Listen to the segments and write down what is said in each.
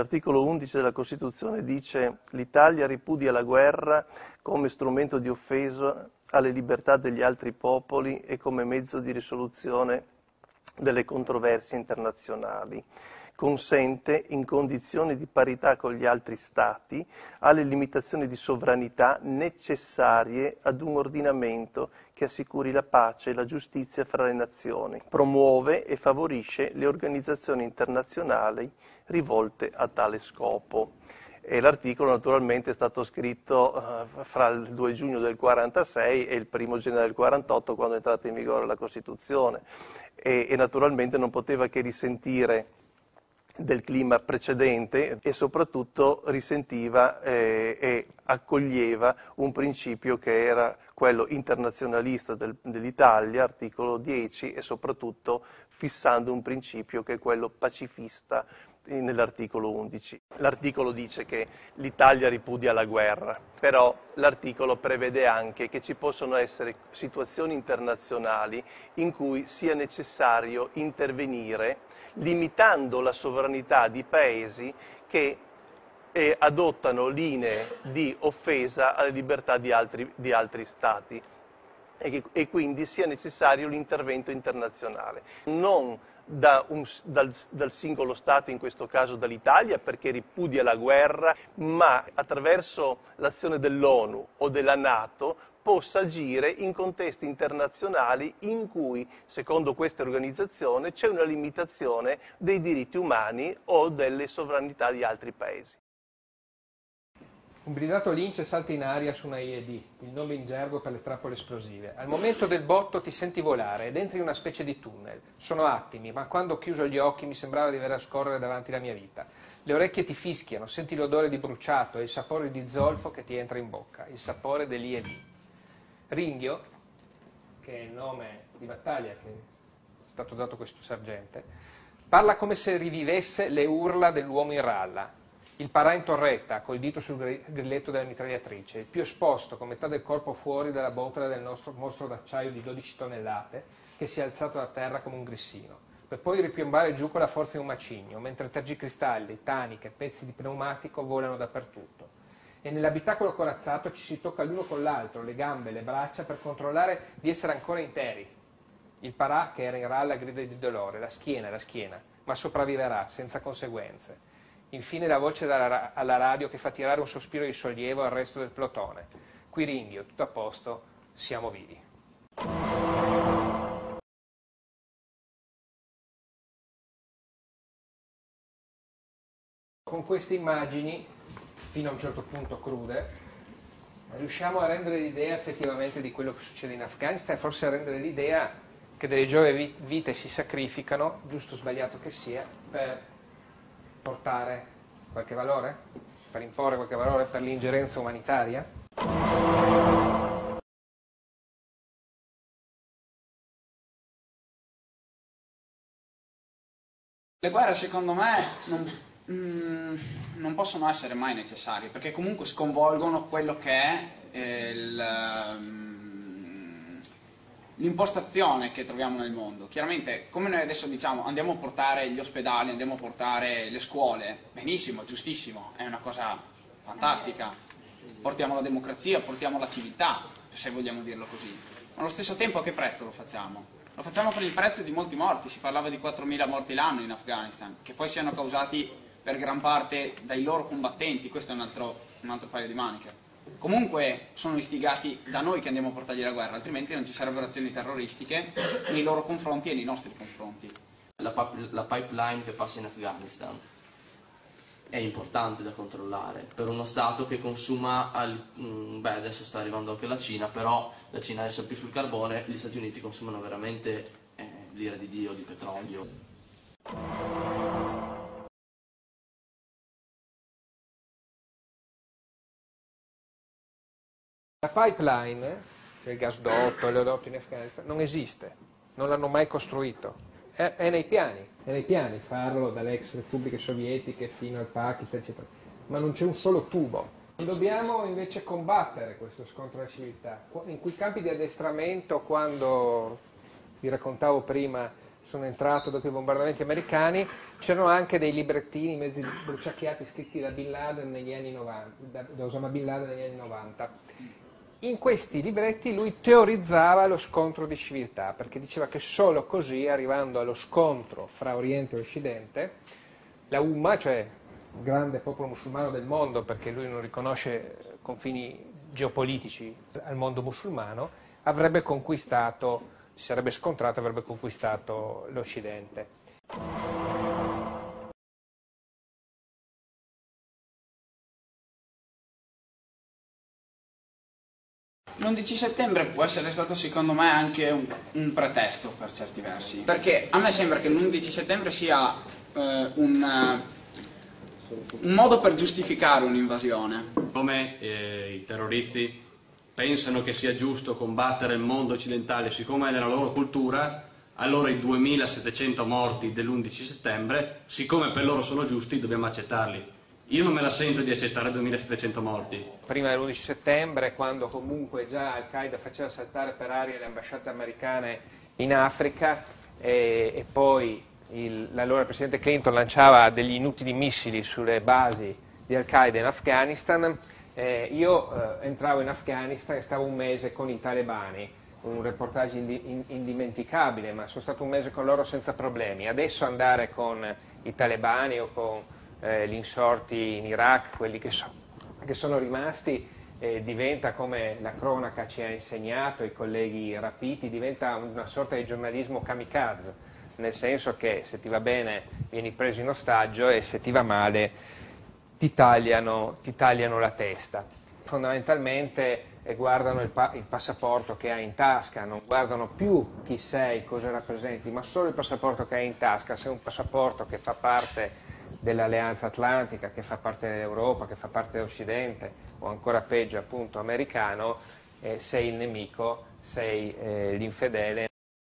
L'articolo 11 della Costituzione dice: l'Italia ripudia la guerra come strumento di offesa alle libertà degli altri popoli e come mezzo di risoluzione delle controversie internazionali. Consente, in condizioni di parità con gli altri Stati, alle limitazioni di sovranità necessarie ad un ordinamento che assicuri la pace e la giustizia fra le nazioni. Promuove e favorisce le organizzazioni internazionali rivolte a tale scopo. E l'articolo naturalmente è stato scritto fra il 2 giugno del 46 e il 1 gennaio del 48, quando è entrata in vigore la Costituzione, e naturalmente non poteva che risentire del clima precedente e soprattutto risentiva e accoglieva un principio che era quello internazionalista dell'Italia, articolo 10, e soprattutto fissando un principio che è quello pacifista nell'articolo 11. L'articolo dice che l'Italia ripudia la guerra, però l'articolo prevede anche che ci possono essere situazioni internazionali in cui sia necessario intervenire limitando la sovranità di paesi che adottano linee di offesa alle libertà di altri Stati e quindi sia necessario l'intervento internazionale. Non dal singolo Stato, in questo caso dall'Italia, perché ripudia la guerra, ma attraverso l'azione dell'ONU o della NATO possa agire in contesti internazionali in cui, secondo queste organizzazioni, c'è una limitazione dei diritti umani o delle sovranità di altri paesi. Un blindato Lince salta in aria su una IED, il nome in gergo per le trappole esplosive. Al momento del botto ti senti volare ed entri in una specie di tunnel. Sono attimi, ma quando ho chiuso gli occhi mi sembrava di vedere scorrere davanti la mia vita. Le orecchie ti fischiano, senti l'odore di bruciato e il sapore di zolfo che ti entra in bocca, il sapore dell'IED. Ringhio, che è il nome di battaglia che è stato dato a questo sergente, parla come se rivivesse le urla dell'uomo in ralla. Il parà in torretta, col dito sul grilletto della mitragliatrice, il più esposto, con metà del corpo fuori dalla botola del nostro mostro d'acciaio di 12 tonnellate, che si è alzato da terra come un grissino, per poi ripiombare giù con la forza di un macigno, mentre tergicristalli, taniche, pezzi di pneumatico volano dappertutto. E nell'abitacolo corazzato ci si tocca l'uno con l'altro, le gambe, le braccia, per controllare di essere ancora interi. Il parà, che era in ralla, grida di dolore, la schiena, ma sopravviverà, senza conseguenze. Infine la voce alla radio che fa tirare un sospiro di sollievo al resto del plotone. Qui Ringhio, tutto a posto, siamo vivi. Con queste immagini, fino a un certo punto crude, riusciamo a rendere l'idea effettivamente di quello che succede in Afghanistan e forse a rendere l'idea che delle giovani vite si sacrificano, giusto o sbagliato che sia, per portare qualche valore? Per imporre qualche valore per l'ingerenza umanitaria? Le guerre secondo me non possono essere mai necessarie, perché comunque sconvolgono quello che è l'impostazione che troviamo nel mondo. Chiaramente, come noi adesso diciamo, andiamo a portare gli ospedali, andiamo a portare le scuole, benissimo, giustissimo, è una cosa fantastica. Portiamo la democrazia, portiamo la civiltà, se vogliamo dirlo così. Ma allo stesso tempo a che prezzo lo facciamo? Lo facciamo per il prezzo di molti morti, si parlava di 4.000 morti l'anno in Afghanistan, che poi siano causati per gran parte dai loro combattenti, questo è un altro paio di maniche. Comunque sono istigati da noi che andiamo a portargli la guerra, altrimenti non ci sarebbero azioni terroristiche nei loro confronti e nei nostri confronti. La pipeline che passa in Afghanistan è importante da controllare per uno Stato che consuma, adesso sta arrivando anche la Cina, però la Cina è sempre più sul carbone, gli Stati Uniti consumano veramente l'ira di Dio di petrolio. La pipeline, cioè il gasdotto, l'olotto in Afghanistan, non esiste, non l'hanno mai costruito. È nei piani farlo dalle ex repubbliche sovietiche fino al Pakistan, eccetera, ma non c'è un solo tubo. Dobbiamo invece combattere questo scontro della civiltà. In quei campi di addestramento, quando vi raccontavo prima sono entrato dopo i bombardamenti americani, c'erano anche dei librettini mezzi bruciacchiati scritti da Bin Laden negli anni 90, da Osama Bin Laden negli anni 90. In questi libretti lui teorizzava lo scontro di civiltà, perché diceva che solo così, arrivando allo scontro fra Oriente e Occidente, la Umma, cioè il grande popolo musulmano del mondo, perché lui non riconosce confini geopolitici al mondo musulmano, avrebbe conquistato, si sarebbe scontrato, avrebbe conquistato l'Occidente. L'11 settembre può essere stato secondo me anche un pretesto per certi versi, perché a me sembra che l'11 settembre sia un modo per giustificare un'invasione. Come i terroristi pensano che sia giusto combattere il mondo occidentale, siccome è nella loro cultura, allora i 2700 morti dell'11 settembre, siccome per loro sono giusti, dobbiamo accettarli. Io non me la sento di accettare 2700 morti. Prima dell'11 settembre, quando comunque già Al-Qaeda faceva saltare per aria le ambasciate americane in Africa e poi l'allora presidente Clinton lanciava degli inutili missili sulle basi di Al-Qaeda in Afghanistan, io entravo in Afghanistan e stavo un mese con i talebani, un reportage indimenticabile, ma sono stato un mese con loro senza problemi. Adesso andare con i talebani o con gli insorti in Iraq, quelli che sono rimasti, diventa, come la cronaca ci ha insegnato, i colleghi rapiti, diventa una sorta di giornalismo kamikaze, nel senso che se ti va bene vieni preso in ostaggio e se ti va male ti tagliano la testa. Fondamentalmente guardano il passaporto che hai in tasca, non guardano più chi sei, cosa rappresenti, ma solo il passaporto che hai in tasca. Se è un passaporto che fa parte dell'Alleanza Atlantica, che fa parte dell'Europa, che fa parte dell'Occidente, o ancora peggio appunto americano, sei il nemico, sei l'infedele.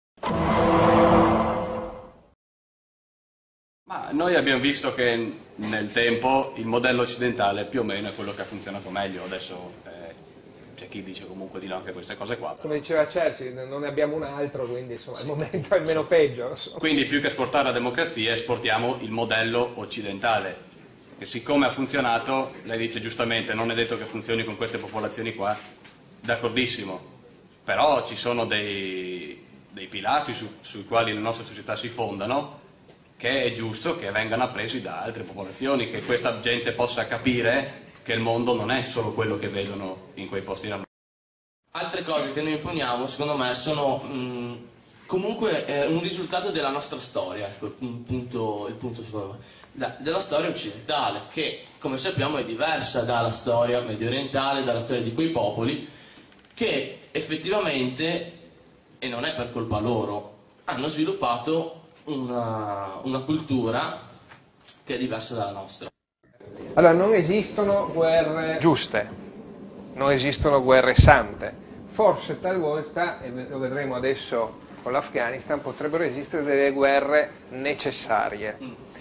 Ma noi abbiamo visto che nel tempo il modello occidentale più o meno è quello che ha funzionato meglio. Adesso c'è chi dice comunque di no anche queste cose qua. Come diceva Churchill, non ne abbiamo un altro, quindi insomma al momento è il meno peggio. Quindi più che esportare la democrazia esportiamo il modello occidentale, che siccome ha funzionato, lei dice giustamente, non è detto che funzioni con queste popolazioni qua, d'accordissimo, però ci sono dei pilastri sui quali le nostre società si fondano, che è giusto che vengano appresi da altre popolazioni, che questa gente possa capire che il mondo non è solo quello che vedono in quei posti là. Altre cose che noi imponiamo, secondo me, sono comunque un risultato della nostra storia, ecco, il punto secondo me, della storia occidentale, che come sappiamo è diversa dalla storia mediorientale, dalla storia di quei popoli, che effettivamente, e non è per colpa loro, hanno sviluppato una cultura che è diversa dalla nostra. Allora, non esistono guerre giuste, non esistono guerre sante. Forse talvolta, e lo vedremo adesso con l'Afghanistan, potrebbero esistere delle guerre necessarie,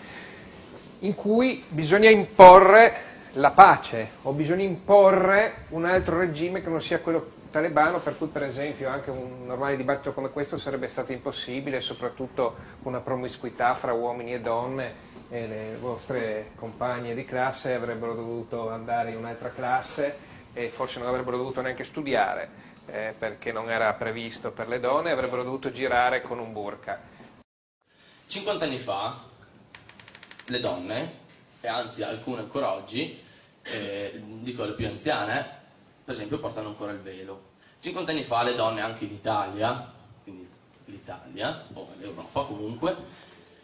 in cui bisogna imporre la pace, o bisogna imporre un altro regime che non sia quello talebano, per cui per esempio anche un normale dibattito come questo sarebbe stato impossibile, soprattutto con una promiscuità fra uomini e donne, e le vostre compagne di classe avrebbero dovuto andare in un'altra classe e forse non avrebbero dovuto neanche studiare perché non era previsto per le donne, avrebbero dovuto girare con un burqa. 50 anni fa le donne, e anzi alcune ancora oggi, dico le più anziane, per esempio portano ancora il velo. 50 anni fa le donne anche in Italia, quindi l'Italia o l'Europa comunque,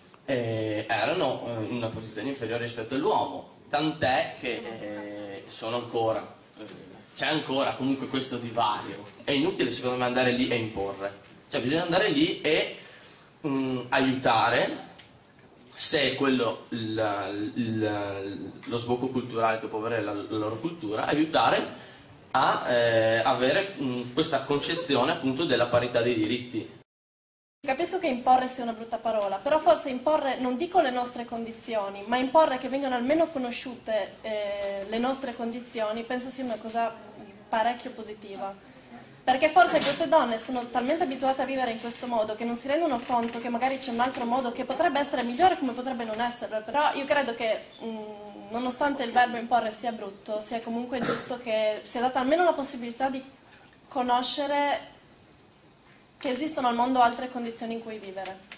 erano in una posizione inferiore rispetto all'uomo, tant'è che sono ancora, c'è ancora comunque questo divario. È inutile secondo me andare lì e imporre, cioè bisogna andare lì e aiutare, se è quello lo sbocco culturale che può avere la loro cultura, aiutare a avere questa concezione appunto della parità dei diritti. Capisco che imporre sia una brutta parola, però forse imporre, non dico le nostre condizioni, ma imporre che vengano almeno conosciute le nostre condizioni, penso sia una cosa parecchio positiva. Perché forse queste donne sono talmente abituate a vivere in questo modo che non si rendono conto che magari c'è un altro modo che potrebbe essere migliore come potrebbe non esserlo. Però io credo che nonostante il verbo imporre sia brutto, sia comunque giusto che sia data almeno la possibilità di conoscere che esistono al mondo altre condizioni in cui vivere.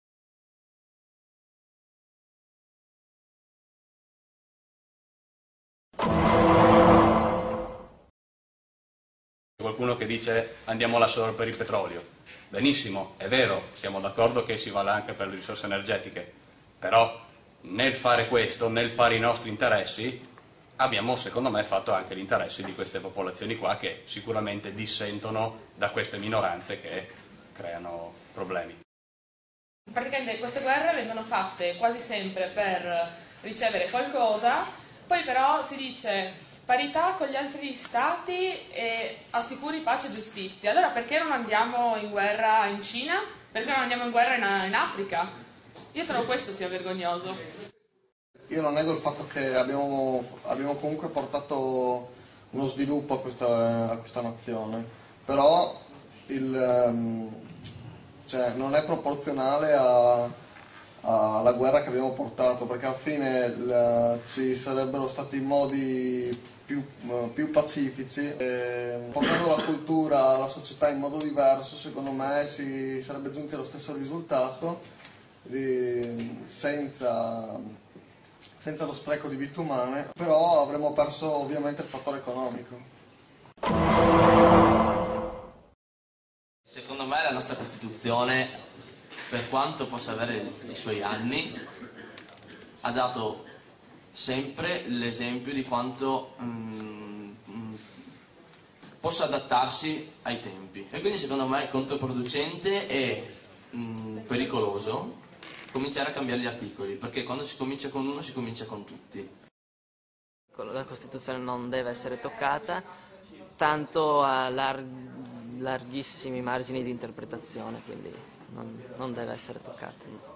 Qualcuno che dice andiamo là solo per il petrolio. Benissimo, è vero, siamo d'accordo che si vada anche per le risorse energetiche, però nel fare questo, nel fare i nostri interessi, abbiamo secondo me fatto anche gli interessi di queste popolazioni qua che sicuramente dissentono da queste minoranze che creano problemi. Praticamente queste guerre vengono fatte quasi sempre per ricevere qualcosa, poi però si dice parità con gli altri stati e assicuri pace e giustizia. Allora perché non andiamo in guerra in Cina? Perché non andiamo in guerra in Africa? Io trovo questo sia vergognoso. Io non nego il fatto che abbiamo comunque portato uno sviluppo a questa nazione, però non è proporzionale alla guerra che abbiamo portato, perché alla fine ci sarebbero stati modi più pacifici. Portando la cultura, la società in modo diverso, secondo me si sarebbe giunti allo stesso risultato senza lo spreco di vite umane, però avremmo perso ovviamente il fattore economico. Secondo me la nostra Costituzione, per quanto possa avere i suoi anni, ha dato sempre l'esempio di quanto possa adattarsi ai tempi, e quindi secondo me è controproducente e pericoloso cominciare a cambiare gli articoli, perché quando si comincia con uno si comincia con tutti. La Costituzione non deve essere toccata, tanto ha larghissimi margini di interpretazione, quindi non deve essere toccata.